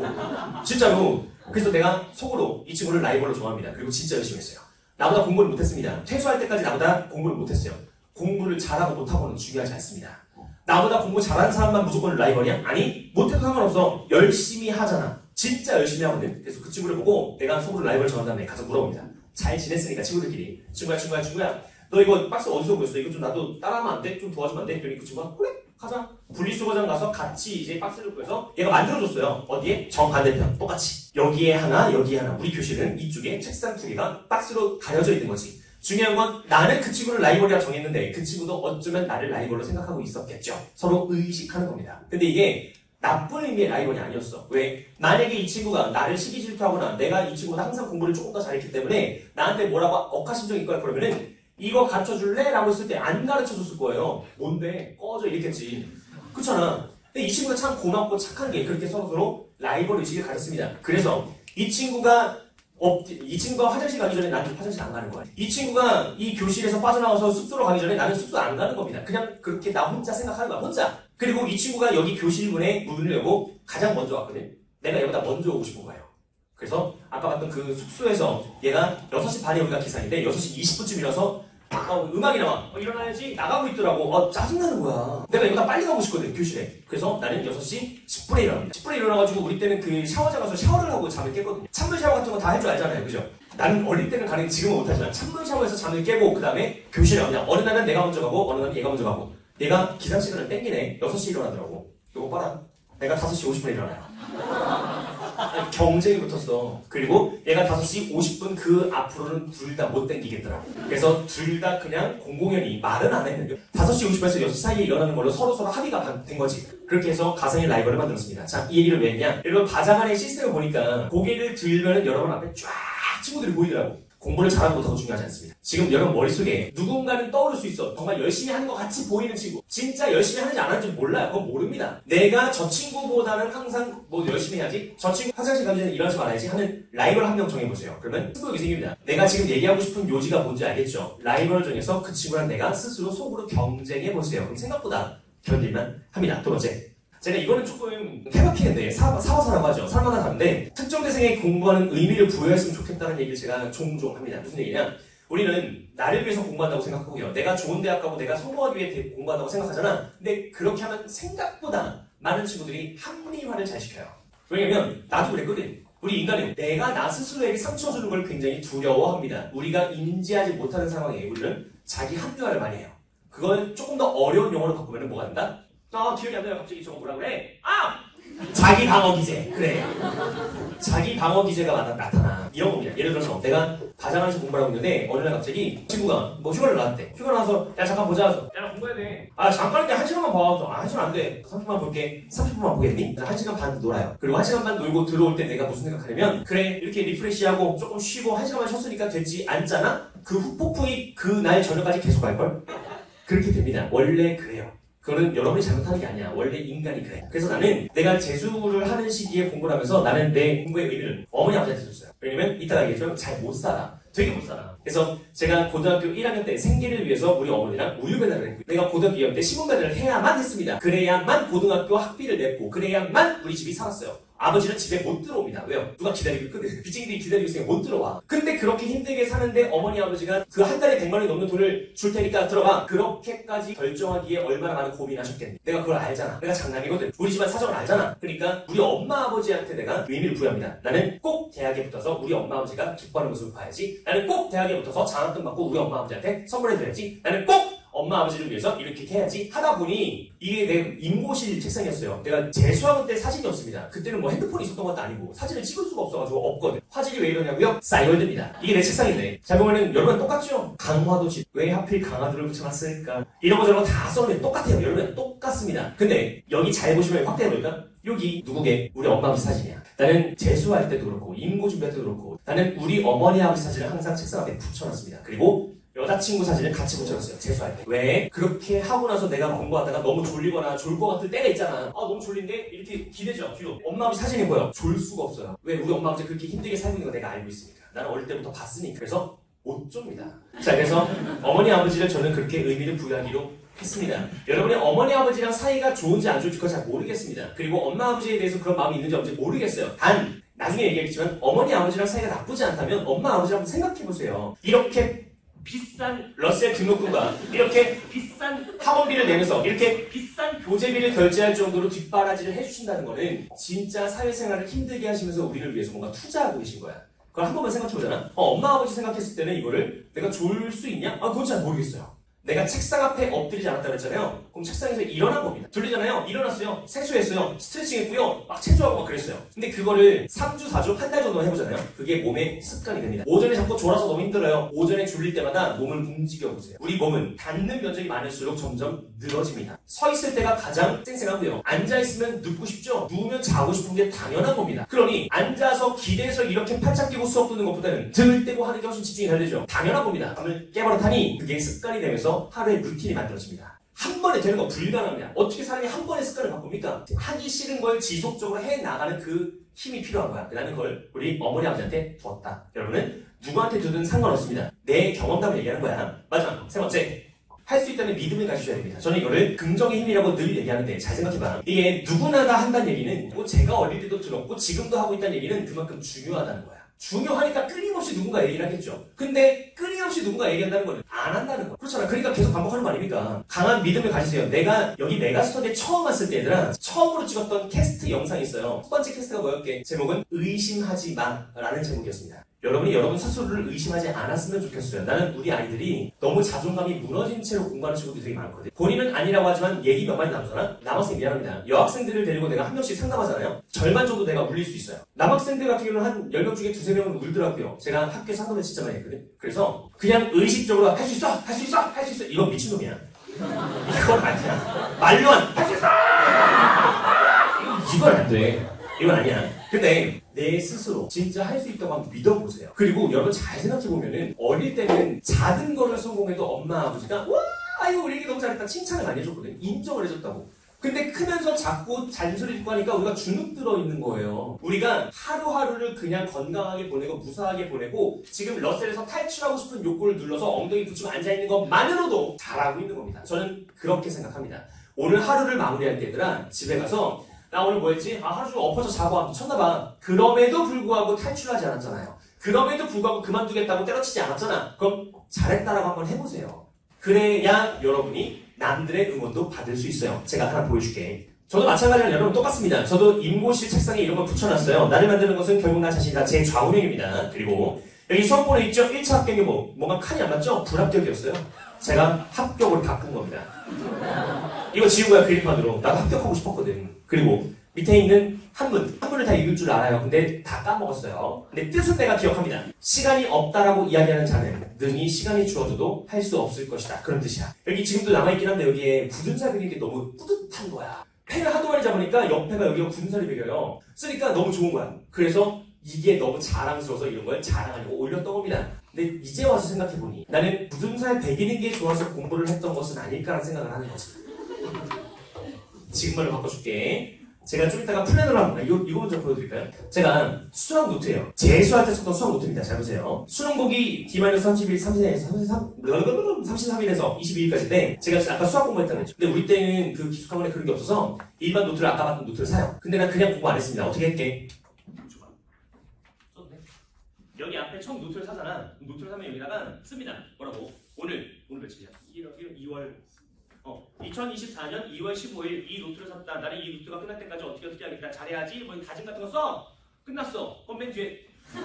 진짜로. 그래서 내가 속으로 이 친구를 라이벌로 좋아합니다. 그리고 진짜 열심히 했어요. 나보다 공부를 못했습니다. 퇴소할 때까지 나보다 공부를 못했어요. 공부를 잘하고 못하고는 중요하지 않습니다. 나보다 공부 잘하는 사람만 무조건 라이벌이야? 아니, 못해도 상관없어. 열심히 하잖아. 진짜 열심히 하거든. 그래서 그 친구를 보고 내가 속으로 라이벌 정한 다음에 가서 물어봅니다. 잘 지냈으니까 친구들끼리. 친구야, 친구야, 친구야. 너 이거 박스 어디서 구했어? 이거 좀 나도 따라하면 안 돼? 좀 도와주면 안 돼? 그러니 그 친구가 그래? 가자. 분리수거장 가서 같이 이제 박스를 구해서 얘가 만들어줬어요. 어디에? 정반대편. 똑같이. 여기에 하나, 여기에 하나. 우리 교실은 이쪽에 책상 두 개가 박스로 가려져 있는 거지. 중요한 건 나는 그 친구를 라이벌이라고 정했는데 그 친구도 어쩌면 나를 라이벌로 생각하고 있었겠죠. 서로 의식하는 겁니다. 근데 이게 나쁜 의미의 라이벌이 아니었어. 왜? 만약에 이 친구가 나를 시기 질투하거나 내가 이 친구보다 항상 공부를 조금 더 잘했기 때문에 나한테 뭐라고 억하심정이 있거나 그러면은 이거 가르쳐줄래? 라고 했을 때 안 가르쳐줬을 거예요. 뭔데? 꺼져 이랬겠지. 그렇잖아. 근데 이 친구가 참 고맙고 착한 게 그렇게 서로서로 라이벌 의식을 가졌습니다. 그래서 이 친구가 어, 이 친구가 화장실 가기 전에 나는 화장실 안 가는 거야. 이 친구가 이 교실에서 빠져나와서 숙소로 가기 전에 나는 숙소 안 가는 겁니다. 그냥 그렇게 나 혼자 생각하는 거야. 혼자. 그리고 이 친구가 여기 교실 문에 문을 열고 가장 먼저 왔거든. 내가 얘보다 먼저 오고 싶은 거예요. 그래서 아까 봤던 그 숙소에서 얘가 여섯 시 반에 우리가 기상인데 여섯 시 이십 분쯤 일어서 어, 음악이 나와. 어, 일어나야지. 나가고 있더라고. 어, 짜증나는 거야. 내가 얘보다 빨리 가고 싶거든, 교실에. 그래서 나는 여섯 시 십 분에 일어납니다. 십 분에 일어나가지고 우리 때는 그 샤워장 가서 샤워를 하고 잠을 깼거든요. 찬물 샤워 같은 거 다 할 줄 알잖아요. 그죠? 나는 어릴 때는 가능해 지금은 못하지만 찬물 샤워에서 잠을 깨고 그 다음에 교실에 갑니다. 어느 날은 내가 먼저 가고 어느 날은 얘가 먼저 가고. 얘가 기상 시간을 땡기네. 여섯 시에 일어나더라고. 이거 봐라. 내가 다섯 시 오십 분에 일어나요. 경쟁이 붙었어. 그리고 얘가 다섯 시 오십 분 그 앞으로는 둘 다 못 땡기겠더라고. 그래서 둘 다 그냥 공공연히 말은 안 했는데 다섯 시 오십 분에서 여섯 시 사이에 일어나는 걸로 서로서로 합의가 된 거지. 그렇게 해서 가상의 라이벌을 만들었습니다. 자, 이 얘기를 왜 했냐? 여러분 바자간의 시스템을 보니까 고개를 들면 여러분 앞에 쫙 친구들이 보이더라고. 공부를 잘하고 못하고 중요하지 않습니다. 지금 여러분 머릿속에 누군가는 떠오를 수 있어. 정말 열심히 하는 것 같이 보이는 친구. 진짜 열심히 하는지 안 하는지 몰라요. 그건 모릅니다. 내가 저 친구보다는 항상 뭐 열심히 해야지. 저 친구 화장실 가기 전에 일어나지 말아야지 하는 라이벌 한 명 정해보세요. 그러면 승부욕이 생깁니다. 내가 지금 얘기하고 싶은 요지가 뭔지 알겠죠? 라이벌을 정해서 그 친구랑 내가 스스로 속으로 경쟁해보세요. 그럼 생각보다 견딜만 합니다. 두 번째. 제가 이거는 조금 케바케인데 사바사라고 하죠. 사람마다 다른데 특정 대상에 공부하는 의미를 부여했으면 좋겠다는 얘기를 제가 종종 합니다. 무슨 얘기냐? 우리는 나를 위해서 공부한다고 생각하고요. 내가 좋은 대학 가고 내가 성공하기 위해 공부한다고 생각하잖아. 근데 그렇게 하면 생각보다 많은 친구들이 합리화를 잘 시켜요. 왜냐면 나도 그랬거든. 우리 인간은 내가 나 스스로에게 상처 주는 걸 굉장히 두려워합니다. 우리가 인지하지 못하는 상황에 우리는 자기 합리화를 많이 해요. 그걸 조금 더 어려운 용어로 바꾸면 뭐가 된다? 아, 기억이 안 나요. 갑자기 저거 뭐라 그래? 아! 자기 방어 기제. 그래. 자기 방어 기제가 나타나. 이런 겁니다. 예를 들어서 내가 가장하면서 공부를 하고 있는데 어느 날 갑자기 친구가 뭐 휴가를 나왔대. 휴가 나와서 야 잠깐 보자. 야 나 공부해야 돼. 아 잠깐인데 한 시간만 봐서. 아 한 시간 안 돼. 삼십 분만 볼게. 삼십 분만 보겠니? 한 시간 반 놀아요. 그리고 한 시간 반 놀고 들어올 때 내가 무슨 생각하냐면 그래 이렇게 리프레시하고 조금 쉬고 한 시간만 쉬었으니까 됐지 않잖아? 그 후폭풍이 그날 저녁까지 계속 갈걸? 그렇게 됩니다. 원래 그래요. 그거는 여러분이 잘못하는 게 아니야. 원래 인간이 그래. 그래서 나는 내가 재수를 하는 시기에 공부를 하면서 나는 내 공부의 의미를 어머니 아버지한테 줬어요. 왜냐면 이따가 얘기했지만 잘 못 살아. 되게 못 살아. 그래서 제가 고등학교 일 학년 때 생계를 위해서 우리 어머니랑 우유 배달을 했고 내가 고등학교 이 학년 때 신문 배달을 해야만 했습니다. 그래야만 고등학교 학비를 냈고 그래야만 우리 집이 살았어요. 아버지는 집에 못 들어옵니다. 왜요? 누가 기다리고 있거든. 빚쟁이들이 기다리고 있으니까 못 들어와. 근데 그렇게 힘들게 사는데 어머니 아버지가 그 한 달에 백만 원이 넘는 돈을 줄 테니까 들어가. 그렇게까지 결정하기에 얼마나 많은 고민하셨겠니? 내가 그걸 알잖아. 내가 장남이거든. 우리 집안 사정을 알잖아. 그러니까 우리 엄마 아버지한테 내가 의미를 부여합니다. 나는 꼭 대학에 붙어서 우리 엄마 아버지가 기뻐하는 모습을 봐야지. 나는 꼭 대학에 붙어서 장학금 받고 우리 엄마 아버지한테 선물해줘야지. 나는 꼭 엄마 아버지를 위해서 이렇게 해야지 하다 보니 이게 내 임고실 책상이었어요. 내가 재수학원 때 사진이 없습니다. 그때는 뭐 핸드폰이 있었던 것도 아니고 사진을 찍을 수가 없어가지고 없거든. 화질이 왜 이러냐고요? 싸이월드입니다. 이게 내 책상인데 잘 보면은 여러분 똑같죠? 강화도집 왜 하필 강화도를 붙여놨을까? 이런 거 저런 거 다 써놓으면 똑같아요. 여러분 똑같습니다. 근데 여기 잘 보시면 확대해볼까? 여기 누구게? 우리 엄마 아버지 사진이야. 나는 재수할 때도 그렇고 임고 준비할 때도 그렇고 나는 우리 어머니 아버지 사진을 항상 책상 앞에 붙여놨습니다. 그리고 여자친구 사진을 같이 붙여놨어요. 재수할 때. 왜? 그렇게 하고 나서 내가 공부하다가 너무 졸리거나 졸 것 같을 때가 있잖아. 아 너무 졸린데? 이렇게 기대죠. 뒤로. 엄마 아버지 사진이 보여. 졸 수가 없어요. 왜? 우리 엄마 아버지 그렇게 힘들게 살고 있는 거 내가 알고 있으니까. 나는 어릴 때부터 봤으니까. 그래서 못 줍니다. 자 그래서 어머니 아버지를 저는 그렇게 의미를 부여하기로 했습니다. 여러분이 어머니 아버지랑 사이가 좋은지 안 좋은지 그거 잘 모르겠습니다. 그리고 엄마 아버지에 대해서 그런 마음이 있는지 없는지 모르겠어요. 단 나중에 얘기하겠지만 어머니 아버지랑 사이가 나쁘지 않다면 엄마 아버지랑 한번 생각해보세요. 이렇게 비싼 러셀 등록금과 이렇게 비싼 학원비를 내면서 이렇게 비싼 교재비를 결제할 정도로 뒷바라지를 해주신다는 거는 진짜 사회생활을 힘들게 하시면서 우리를 위해서 뭔가 투자하고 계신 거야. 그걸 한 번만 생각해보잖아. 어, 엄마 아버지 생각했을 때는 이거를 내가 줄 수 있냐? 아 그건 잘 모르겠어요. 내가 책상 앞에 엎드리지 않았다고 했잖아요. 그럼 책상에서 일어난 겁니다. 들리잖아요. 일어났어요. 세수했어요. 스트레칭 했고요. 막 체조하고 막 그랬어요. 근데 그거를 삼 주, 사 주, 한 달 정도 해보잖아요. 그게 몸의 습관이 됩니다. 오전에 자꾸 졸아서 너무 힘들어요. 오전에 졸릴 때마다 몸을 움직여보세요. 우리 몸은 닿는 면적이 많을수록 점점 늘어집니다. 서 있을 때가 가장 쌩쌩하고요. 앉아있으면 눕고 싶죠? 누우면 자고 싶은 게 당연한 겁니다. 그러니 앉아서 기대서 이렇게 팔짱 끼고 수업 듣는 것보다는 등을 떼고 하는 게 훨씬 집중이 잘 되죠. 당연한 겁니다. 잠을 깨버릇하니 그게 습관이 되면서 하루의 루틴이 만들어집니다. 한 번에 되는 건 불가능합니다. 어떻게 사람이 한 번에 습관을 바꿉니까? 하기 싫은 걸 지속적으로 해나가는 그 힘이 필요한 거야. 나는 그걸 우리 어머니 아버지한테 뒀다. 여러분은 누구한테 두든 상관없습니다. 내 경험담을 얘기하는 거야. 마지막 세 번째, 할 수 있다는 믿음을 가지셔야 됩니다. 저는 이거를 긍정의 힘이라고 늘 얘기하는데 잘 생각해봐. 이게 누구나 다 한다는 얘기는 뭐 제가 어릴 때도 들었고 지금도 하고 있다는 얘기는 그만큼 중요하다는 거야. 중요하니까 끊임없이 누군가 얘기를 하겠죠. 근데 끊임없이 누군가 얘기한다는 거는 안 한다는 거. 그렇잖아. 그러니까 계속 반복하는 거 아닙니까? 강한 믿음을 가지세요. 내가 여기 메가스터디에 처음 왔을 때 얘들아 처음으로 찍었던 캐스트 영상이 있어요. 첫 번째 캐스트가 뭐였게? 제목은 의심하지 마 라는 제목이었습니다. 여러분이 여러분 스스로를 의심하지 않았으면 좋겠어요. 나는 우리 아이들이 너무 자존감이 무너진 채로 공부하는 친구들이 되게 많거든요. 본인은 아니라고 하지만 얘기 몇 마디 나누잖아? 남학생 미안합니다. 여학생들을 데리고 내가 한 명씩 상담하잖아요? 절반 정도 내가 울릴 수 있어요. 남학생들 같은 경우는 한 열 명 중에 두세 명은 울더라고요. 제가 학교 상담을 진짜 많이 했거든. 그래서 그냥 의식적으로 할 수 있어! 할 수 있어! 할 수 있어! 이건 미친놈이야. 이건 아니야. 말로만 할 수 있어! 이건 안 돼. 이건 아니야. 근데 내 스스로 진짜 할 수 있다고 한번 믿어보세요. 그리고 여러분 잘 생각해보면은 어릴 때는 작은 거를 성공해도 엄마 아버지가 와 아이고 우리 애기 너무 잘했다 칭찬을 많이 해줬거든. 인정을 해줬다고. 근데 크면서 자꾸 잔소리 듣고 하니까 우리가 주눅 들어 있는 거예요. 우리가 하루하루를 그냥 건강하게 보내고 무사하게 보내고 지금 러셀에서 탈출하고 싶은 욕구를 눌러서 엉덩이 붙이고 앉아있는 것만으로도 잘하고 있는 겁니다. 저는 그렇게 생각합니다. 오늘 하루를 마무리할 때 얘들아 집에 가서 나 오늘 뭐 했지? 아 하루 종일 엎어져 자고 미쳤나봐. 그럼에도 불구하고 탈출하지 않았잖아요. 그럼에도 불구하고 그만두겠다고 때려치지 않았잖아. 그럼 잘했다라고 한번 해보세요. 그래야 여러분이 남들의 응원도 받을 수 있어요. 제가 하나 보여줄게. 저도 마찬가지로 여러분 똑같습니다. 저도 임고실 책상에 이런 걸 붙여놨어요. 나를 만드는 것은 결국 나 자신이다. 제 좌우명입니다. 그리고 여기 수험번호 있죠? 일 차 합격이 뭐 뭔가 칸이 안 맞죠? 불합격이었어요. 제가 합격으로 바꾼 겁니다. 이거 지우고야 그림판으로 나도 합격하고 싶었거든. 그리고 밑에 있는 한문, 한문을 다 읽을 줄 알아요. 근데 다 까먹었어요. 근데 뜻은 내가 기억합니다. 시간이 없다라고 이야기하는 자는 능히 시간이 주어져도 할 수 없을 것이다. 그런 뜻이야. 여기 지금도 남아있긴 한데 여기에 굳은 살 그리는 게 너무 뿌듯한 거야. 펜을 하도 많이 잡으니까 옆에가 여기가 굳은 살이 배겨요. 쓰니까 너무 좋은 거야. 그래서 이게 너무 자랑스러워서 이런 걸 자랑하려고 올렸던 겁니다. 근데 이제 와서 생각해보니 나는 굳은 살 배기는 게 좋아서 공부를 했던 것은 아닐까라는 생각을 하는 거지. 지금 말로 바꿔줄게. 제가 좀 이따가 플래너를 합니다. 이거, 이거 먼저 보여드릴까요? 제가 수학 노트예요. 재수할 때 썼던 수학 노트입니다. 잘 보세요. 수능보기 디 삼십 일, 삼십삼, 삼십삼 일에서 이십이 일까지인데 제가 아까 수학 공부했다고 했죠. 근데 우리 때는 그 기숙학원에 그런 게 없어서 일반 노트를 아까 봤던 노트를 사요. 근데 난 그냥 공부 안 했습니다. 어떻게 할게? 여기 앞에 처음 노트를 사잖아. 노트를 사면 여기다가 씁니다. 뭐라고? 오늘, 오늘 며칠이야? 이월 어, 이천이십사 년 이월 십오일 이 노트를 샀다. 나는 이 노트가 끝날 때까지 어떻게 어떻게 하겠다. 잘해야지. 뭐 다짐 같은 거 써. 끝났어. 그럼 맨 뒤에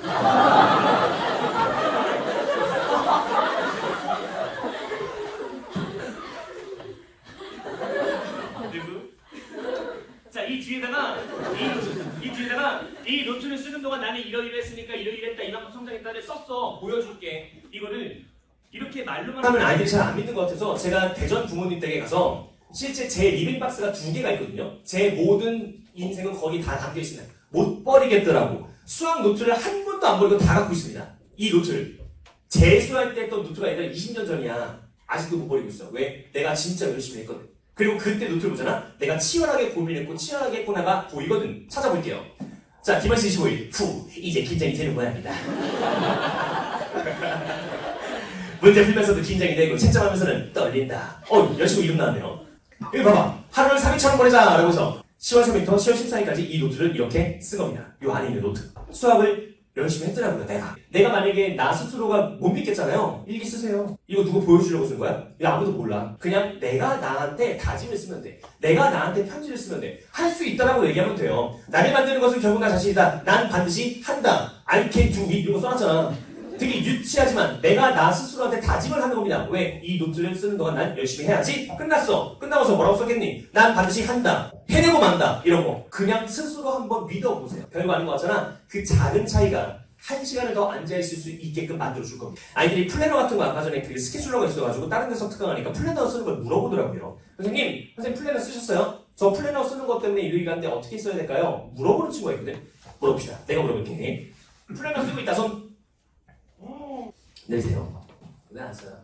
자, 이 뒤에다가 이, 이 뒤에다가 이 노트를 쓰는 동안 나는 이러이러 했으니까 이러이러 했다. 이만큼 성장했다를 썼어. 보여줄게. 이거를 이렇게 말로만 하면 아이들이 잘 안 믿는 것 같아서 제가 대전 부모님 댁에 가서 실제 제 리빙박스가 두 개가 있거든요. 제 모든 인생은 거기 다 담겨 있습니다. 못 버리겠더라고. 수학 노트를 한 번도 안 버리고 다 갖고 있습니다. 이 노트를. 재수할 때 했던 노트가 아니라 이십 년 전이야. 아직도 못 버리고 있어. 왜? 내가 진짜 열심히 했거든. 그리고 그때 노트를 보잖아. 내가 치열하게 고민했고 치열하게 했구나가 보이거든. 찾아볼게요. 자, 디 이십오 일. 후, 이제 긴장이 되는 모양이다. 문제 풀면서도 긴장이 되고 채점하면서는 떨린다. 어, 여자친구 이름 나왔네요. 여기 봐봐. 하루를 삼일처럼 보내자. 라고 해서 시월 삼일부터 시월 십사일까지 이 노트를 이렇게 쓴 겁니다. 요 안에 있는 노트. 수학을 열심히 했더라고요. 내가. 내가 만약에 나 스스로가 못 믿겠잖아요. 일기 쓰세요. 이거 누구 보여주려고 쓴 거야? 이거 아무도 몰라. 그냥 내가 나한테 다짐을 쓰면 돼. 내가 나한테 편지를 쓰면 돼. 할 수 있다라고 얘기하면 돼요. 나를 만드는 것은 결국 나 자신이다. 난 반드시 한다. I can do it. 이런 거 써놨잖아. 되게 유치하지만 내가 나 스스로한테 다짐을 하는 겁니다. 왜? 이 노트를 쓰는 동안 난 열심히 해야지. 끝났어. 끝나고서 뭐라고 썼겠니? 난 반드시 한다. 해내고 만다. 이런 거. 그냥 스스로 한번 믿어보세요. 별거 아닌 것 같잖아. 그 작은 차이가 한 시간을 더 앉아있을 수 있게끔 만들어줄 겁니다. 아이들이 플래너 같은 거 아까 전에 그 스케줄러가 있어가지고 다른 데서 특강하니까 플래너 쓰는 걸 물어보더라고요. 선생님, 선생님 플래너 쓰셨어요? 저 플래너 쓰는 것 때문에 이러이 갔는데 어떻게 써야 될까요? 물어보는 친구가 있거든. 물어봅시다. 내가 물어볼게. 플래너 쓰고 있다 손. 내리세요. 왜 안 써요?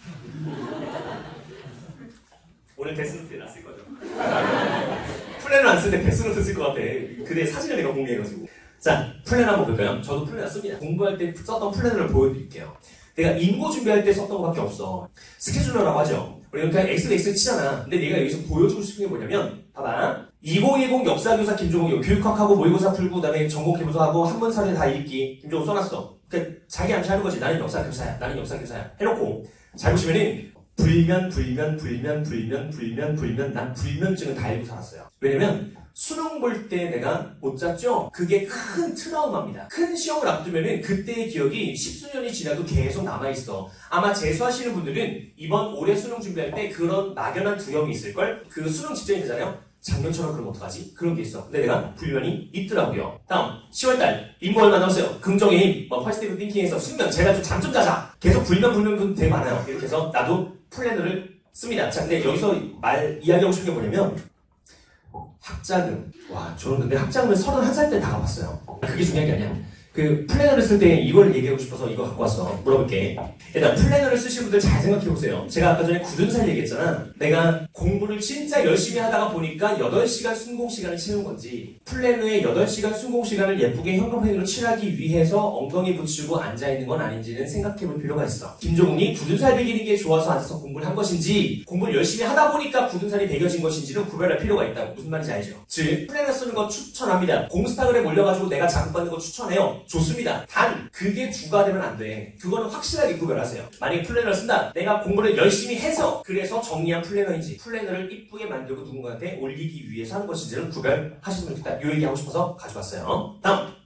오늘 데스노트에 놨을 거죠. 플래너 안 쓰는데 데스노트 쓸 것 같아. 그대 사진을 내가 공개해가지고. 자, 플래너 한번 볼까요? 저도 플래너 씁니다. 공부할 때 썼던 플래너를 보여드릴게요. 내가 인고 준비할 때 썼던 것밖에 없어. 스케줄러라고 하죠. 우리 그냥 X X 치잖아. 근데 내가 여기서 보여주고 싶은 게 뭐냐면, 봐봐. 이천십 역사교사 김종욱이 교육학하고 모의고사 풀고 그다음에 전공 기부서하고 한문사를 다 읽기 김종욱 써놨어. 그러니까 자기 암시 하는 거지. 나는 역사교사야. 나는 역사교사야. 해놓고 잘 보시면은 불면 불면 불면 불면 불면 불면 난 불면증을 다 읽고 살았어요. 왜냐면 수능 볼 때 내가 못 잤죠? 그게 큰 트라우마입니다. 큰 시험을 앞두면은 그때의 기억이 십수년이 지나도 계속 남아있어. 아마 재수하시는 분들은 이번 올해 수능 준비할 때 그런 막연한 두려움이 있을걸? 그 수능 직전이 되잖아요? 작년처럼 그럼 어떡하지? 그런 게 있어. 근데 내가 불면이 있더라고요. 다음 시월달 인고 얼마 남았어요. 긍정의 힘, 뭐 퍼스티브 띵킹에서 숙면. 제가 좀 잠 좀 자자. 계속 불면 불면 분 되게 많아요. 이렇게 해서 나도 플래너를 씁니다. 자, 근데 여기서 말 이야기하고 싶은 게 뭐냐면 학자금. 와, 저는 근데 학자금을 서른한 살 때 다 갚았어요. 그게 중요한 게 아니야. 그 플래너를 쓸 때 이걸 얘기하고 싶어서 이거 갖고 왔어. 물어볼게. 일단 플래너를 쓰시는 분들 잘 생각해보세요. 제가 아까 전에 굳은 살 얘기했잖아. 내가 공부를 진짜 열심히 하다가 보니까 여덟 시간 순공 시간을 채운 건지 플래너에 여덟 시간 순공 시간을 예쁘게 현금펜으로 칠하기 위해서 엉덩이 붙이고 앉아있는 건 아닌지는 생각해볼 필요가 있어. 김종욱이 굳은 살 배기는 게 좋아서 앉아서 공부를 한 것인지 공부를 열심히 하다 보니까 굳은 살이 배겨진 것인지는 구별할 필요가 있다고. 무슨 말인지 알죠? 즉 플래너 쓰는 거 추천합니다. 공스타그램 올려가지고 내가 자극받는 거 추천해요. 좋습니다. 단 그게 주가 되면 안 돼. 그거는 확실하게 구별하세요. 만약에 플래너를 쓴다. 내가 공부를 열심히 해서 그래서 정리한 플래너인지 플래너를 이쁘게 만들고 누군가한테 올리기 위해서 하는 것인지를 구별하셨으면 좋겠다. 이 얘기하고 싶어서 가져왔어요. 다음